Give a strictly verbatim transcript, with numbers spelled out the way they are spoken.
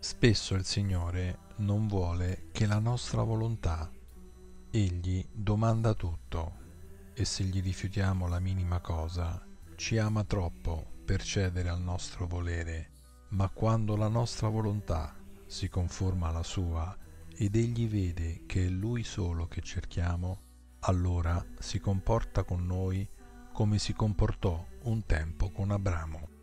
Spesso il Signore non vuole che la nostra volontà. Egli domanda tutto e se gli rifiutiamo la minima cosa, ci ama troppo per cedere al nostro volere, ma quando la nostra volontà si conforma alla sua ed egli vede che è lui solo che cerchiamo, allora si comporta con noi come si comportò un tempo con Abramo.